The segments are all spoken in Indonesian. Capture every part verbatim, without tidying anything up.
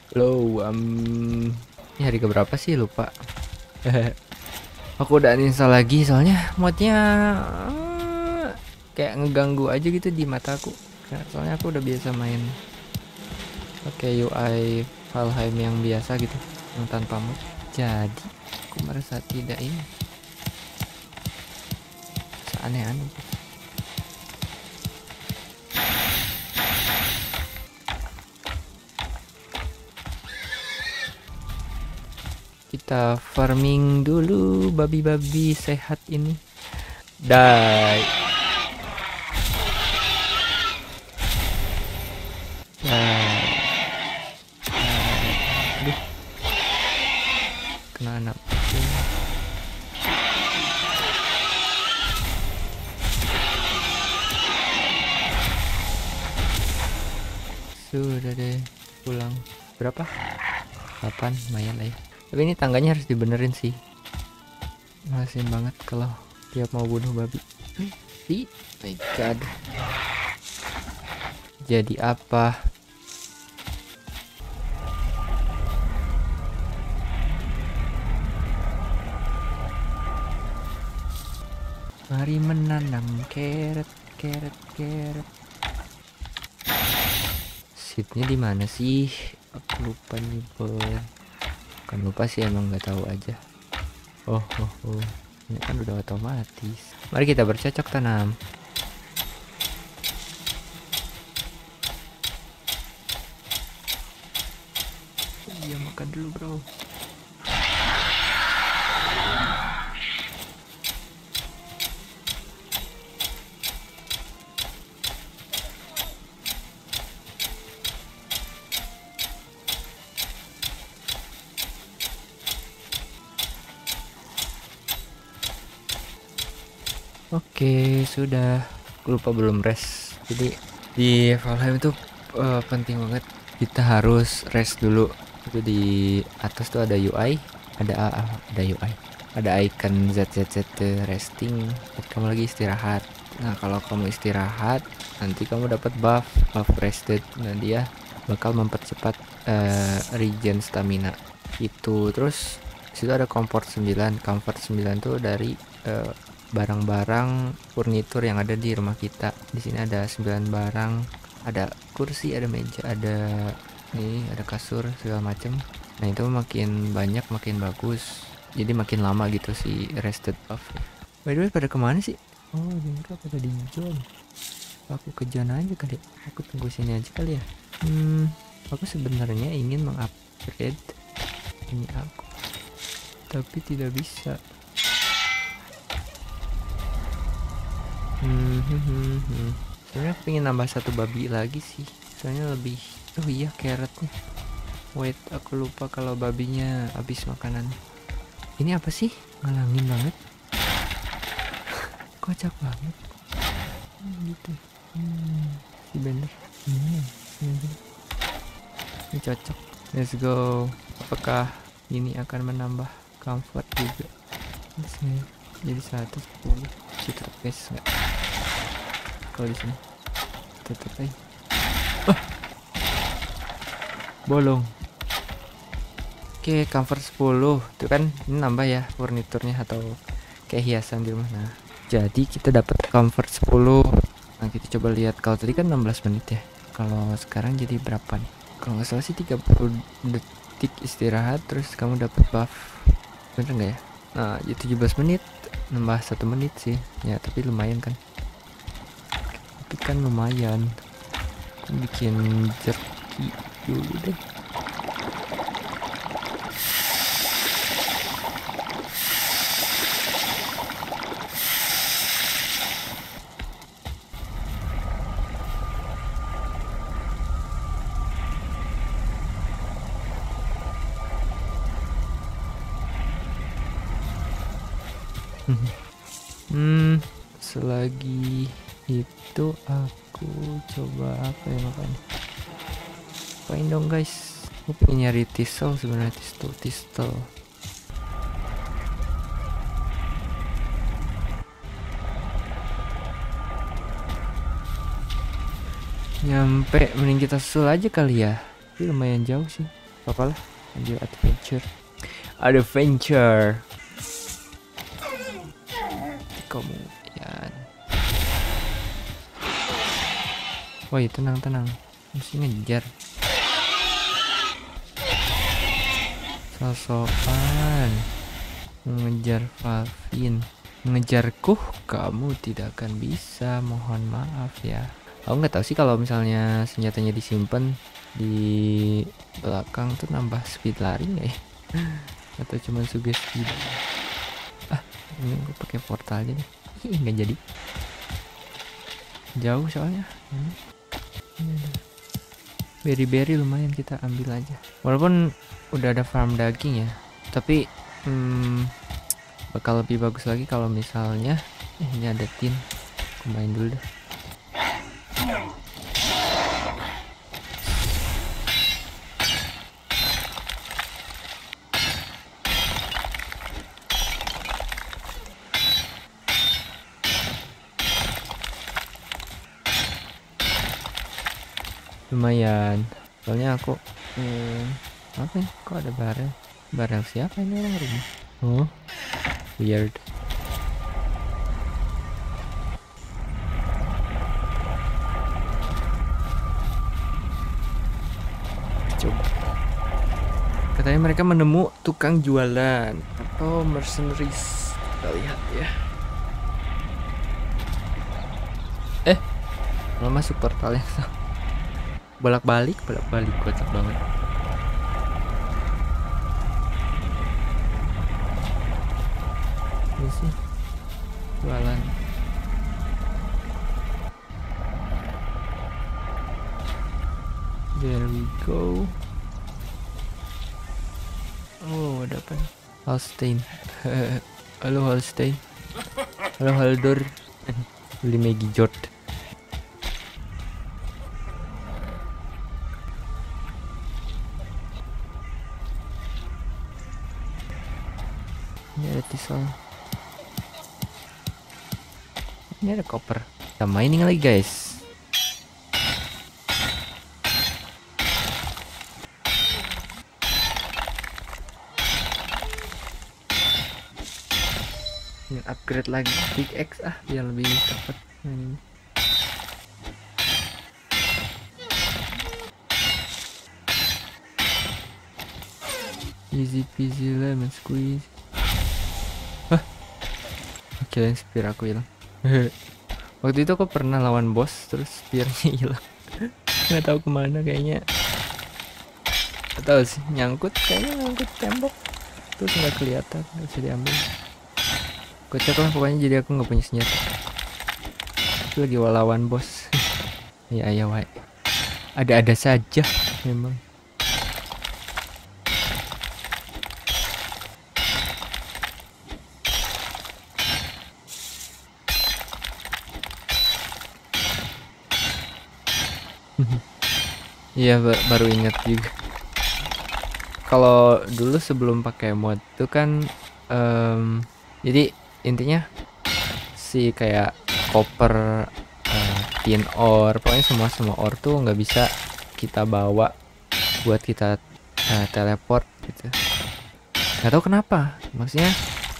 Halo, um, ini hari keberapa sih lupa. Aku udah uninstall lagi soalnya modnya eh, kayak ngeganggu aja gitu di mataku. Nah, soalnya aku udah biasa main pakai U I Valheim yang biasa gitu, yang tanpa mod. Jadi aku merasa tidak ini, aneh-aneh. Kita farming dulu babi-babi sehat ini. Die. Die. Aduh, kena anak. Sudah deh, pulang. Berapa? delapan, lumayan lah ya. Tapi ini tangganya harus dibenerin sih. Malesin banget kalau tiap mau bunuh babi. Ih, my god. Jadi apa? Mari menanam carrot, carrot, carrot. Seatnya di mana sih? Aku lupa nih, boy. Kan lupa sih, emang nggak tahu aja. Oh, oh, oh. Ini kan udah otomatis. Mari kita bercocok tanam. Iya, makan dulu, bro. Oke, sudah. Aku lupa belum rest. Jadi di Valheim itu uh, penting banget kita harus rest dulu. Itu di atas tuh ada U I, ada A A, ada U I, ada icon Z Z Z resting. Kamu lagi istirahat. Nah, kalau kamu istirahat, nanti kamu dapat buff, buff rested. Nah, dia bakal mempercepat uh, regen stamina. Itu terus situ ada comfort sembilan. Comfort sembilan tuh dari uh, barang-barang furnitur yang ada di rumah kita. Di sini ada sembilan barang, ada kursi, ada meja, ada nih, ada kasur segala macem. Nah, itu makin banyak makin bagus. Jadi makin lama gitu si rested buff. By the way, pada kemana sih? Oh, mereka pada di John. Aku ke John aja kali. Aku tunggu sini aja kali ya. Hmm, aku sebenarnya ingin mengupgrade ini aku, tapi tidak bisa. Hmm, hmm, hmm, hmm. Sebenarnya aku pengen nambah satu babi lagi sih. Soalnya lebih. Oh iya, carrotnya. Wait, aku lupa kalau babinya habis makanan. Ini apa sih? Ngalangin banget. Kocak banget. Hmm, gitu. Hmm, si bener. Hmm, ini, ini cocok. Let's go. Apakah ini akan menambah comfort juga? Ini jadi seratus sepuluh. Situ guys, nggak? Kalau di sini tetap aja. Oh, bolong. Oke, comfort sepuluh itu kan ini nambah ya furniturnya atau kayak hiasan di rumah. Nah, jadi kita dapat comfort sepuluh. Nah, kita coba lihat. Kalau tadi kan enam belas menit ya, kalau sekarang jadi berapa nih? Kalau nggak salah sih tiga puluh detik istirahat terus kamu dapat buff, bener nggak ya? Nah, jadi tujuh belas menit, nambah satu menit sih ya, tapi lumayan kan. Tapi kan lumayan. Aku bikin jerky dulu deh. Hmm, selagi itu aku coba apa ya makan? Apain dong guys? Aku pengen nyari tisel sebenarnya, tistel, tistel. Nyampe, mending kita susul aja kali ya. Tapi lumayan jauh sih. apa lah, lanjut adventure adventure kemudian. Woi tenang tenang, mesti ngejar. Sosokan mengejar Valvin, mengejarku kamu tidak akan bisa, mohon maaf ya. Aku nggak tahu sih kalau misalnya senjatanya disimpan di belakang tuh nambah speed lari nggak ya? Atau cuma sugesti? Ah, ini gue pakai portal aja deh. Ih, nggak jadi. Jauh soalnya. Hmm. Berry-berry lumayan, kita ambil aja. Walaupun udah ada farm daging ya, tapi hmm, bakal lebih bagus lagi kalau misalnya eh, ini ada tin. Aku main dulu deh. Lumayan, soalnya aku hmm, apa ya, kok ada barel barel siapa ini, orang rumah? Oh weird. Coba, katanya mereka menemu tukang jualan atau mercenaries, kita lihat ya. Eh malah masuk portalnya. Bolak-balik, bolak-balik, kocak banget. Ini sih jualan. There we go. Oh, ada apa? Holstein. Halo Holstein. Halo Haldor. Beli Maggie Jord. Ini ada tisol. Ini ada copper. Kita mining lagi guys. Ini upgrade lagi big X ah, biar lebih cepat. Hmm. Easy peasy lemon squeeze. Hah? Kirain spear aku hilang. Waktu itu aku pernah lawan bos terus spearnya hilang. Nggak tahu kemana, kayaknya nggak tahu sih, nyangkut kayaknya nyangkut tembok terus nggak kelihatan, nggak bisa diambil. Kocak lah pokoknya, jadi aku nggak punya senjata. Aku lagi lawan bos. Ya ya wae, ada-ada saja memang. Iya baru ingat juga. Kalau dulu sebelum pakai mod tuh kan, um, jadi intinya si kayak copper, uh, tin ore, pokoknya semua semua ore tuh nggak bisa kita bawa buat kita uh, teleport gitu. Nggak tahu kenapa, maksudnya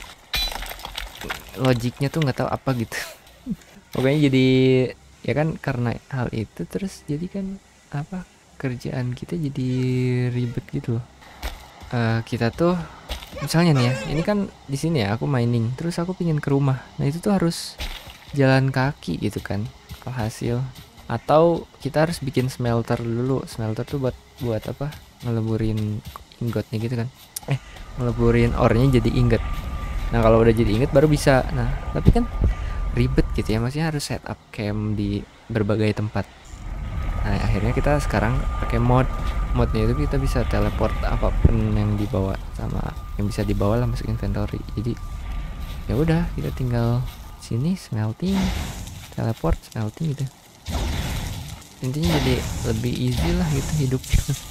logiknya tuh nggak tahu apa gitu. Pokoknya jadi ya kan karena hal itu terus jadi kan apa, kerjaan kita jadi ribet gitu loh. Uh, kita tuh misalnya nih ya, ini kan di sini ya aku mining, terus aku pingin ke rumah. Nah itu tuh harus jalan kaki gitu kan, alhasil. Atau kita harus bikin smelter dulu. Smelter tuh buat buat apa? Ngeleburin ingotnya gitu kan. Eh, ngeleburin ore-nya jadi ingot. Nah kalau udah jadi ingot baru bisa. Nah tapi kan ribet gitu ya, maksudnya harus setup camp di berbagai tempat. Nah akhirnya kita sekarang pakai mod. Modnya itu kita bisa teleport apapun yang dibawa, sama yang bisa dibawa lah masuk inventory. Jadi ya udah kita tinggal sini smelting, teleport, smelting gitu. Intinya jadi lebih easy lah gitu hidup.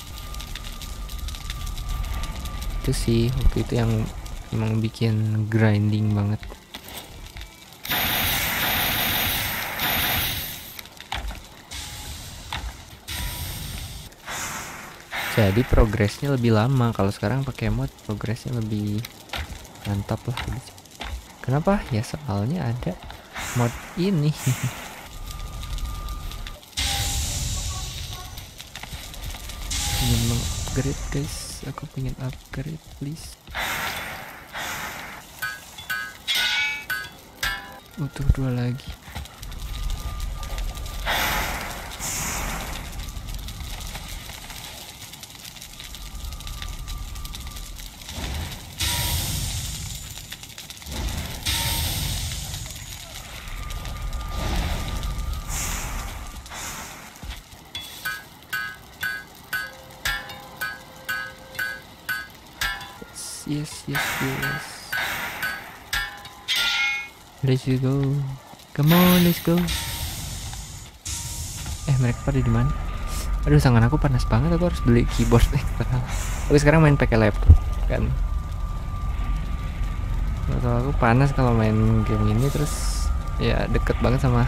Itu sih waktu itu yang emang bikin grinding banget. Jadi progresnya lebih lama. Kalau sekarang pakai mod progresnya lebih mantap lah. Kenapa? Ya soalnya ada mod ini. Ingin mengupgrade guys, aku pengen upgrade please. Butuh dua lagi. Yes, yes, yes. Let's go. Come on, let's go. Eh, mereka pada di mana? Aduh, tangan aku panas banget. Aku harus beli keyboard eksternal. Aku sekarang main pakai laptop kan. Kalau aku panas kalau main game ini, terus ya deket banget sama.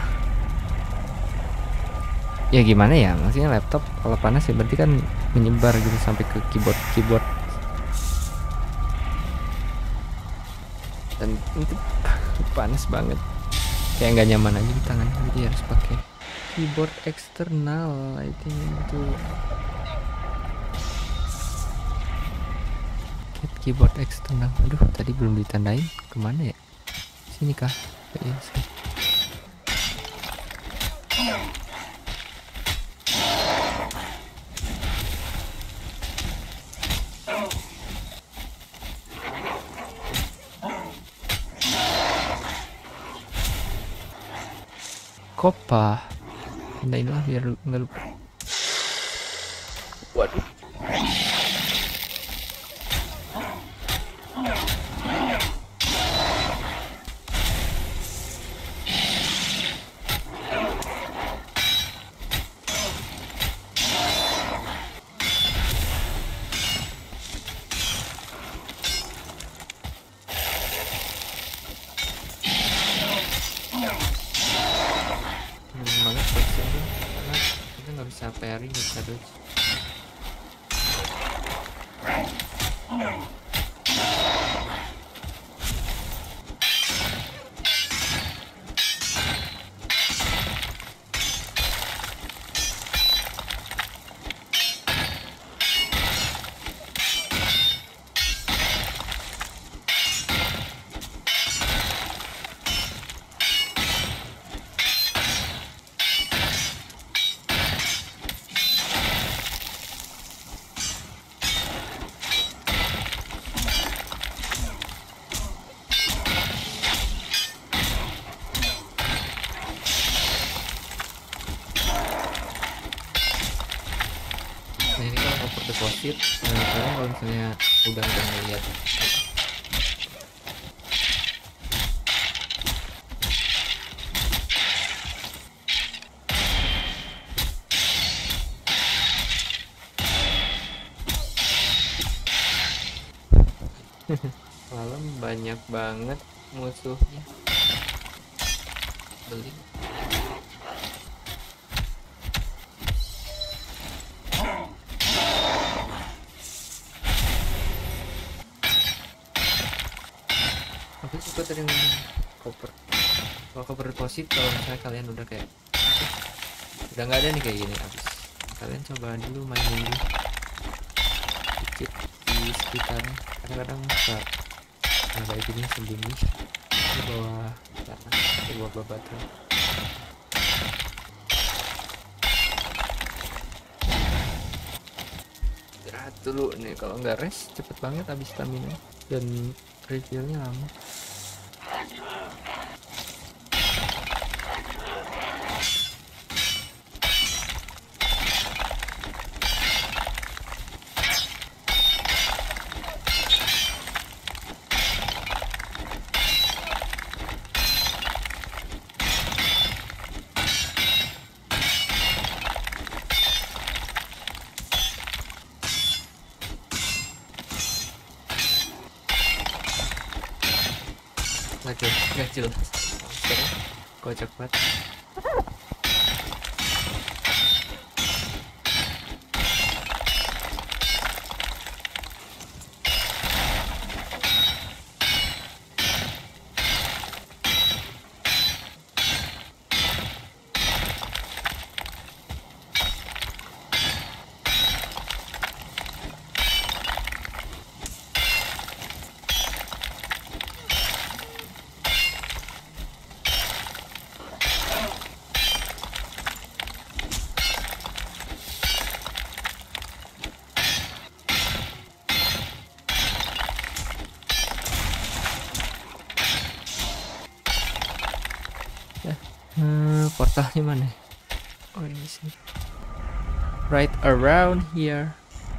Ya gimana ya? Maksudnya laptop kalau panas ya berarti kan menyebar gitu sampai ke keyboard keyboard. Dan itu panas banget, kayak nggak nyaman aja di tangan, jadi harus pakai keyboard eksternal. I think itu get keyboard eksternal. Aduh, tadi belum ditandain kemana ya? Sini kah? Kayaknya sih. Kopa, nah inilah biar nggak lupa. Waduh. Banget posisinya karena kita nggak bisa parry, nggak bisa dodge. Nah ini kalau over deposit, nah kalian kalau misalnya udah udah ngeliat malam banyak banget musuhnya. Beli aku suka terima koper. Kalau koper deposit, kalau misalnya kalian udah kayak udah nggak ada nih kayak gini habis, kalian coba dulu main dulu dikit di sekitarnya. Kadang-kadang bisa nah kayak gini sembunyi di bawah tanah, di bawah bebatuan. Istirahat dulu nih, kalau nggak rest cepet banget habis stamina dan refillnya lama. Oke, gak jelas. Kocak banget. Uh, portalnya mana? Oh ini sih. Right around here.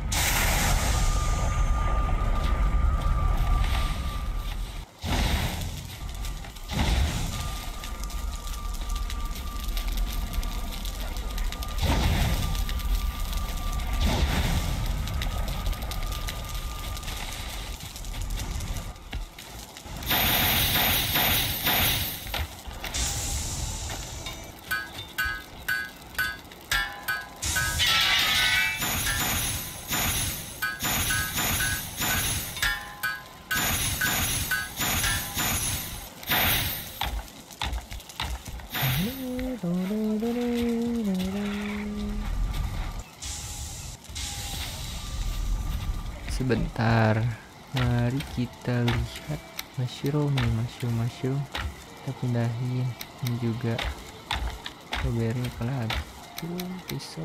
Sebentar, mari kita lihat mushroom nih, mushroom mushroom kita pindahin. Ini juga strawberry apa lagi? Tuh, pisau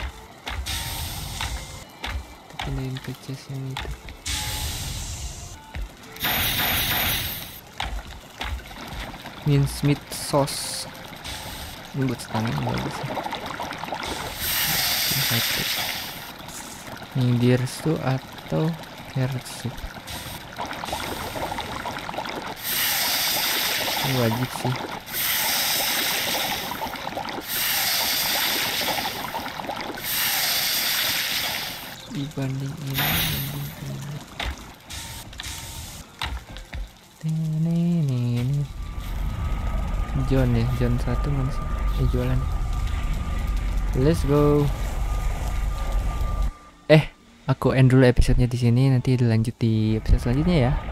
kita pindahin ke chest yang itu. Mincemeat sauce ini buat stamina bagus sih. Ini deer stew atau carrot soup ini wajib sih. Dibanding ini, banding ini. John ya, John satu mana sih? Eh jualan. Let's go. Eh, aku end dulu episodenya di sini. Nanti dilanjut di episode selanjutnya ya.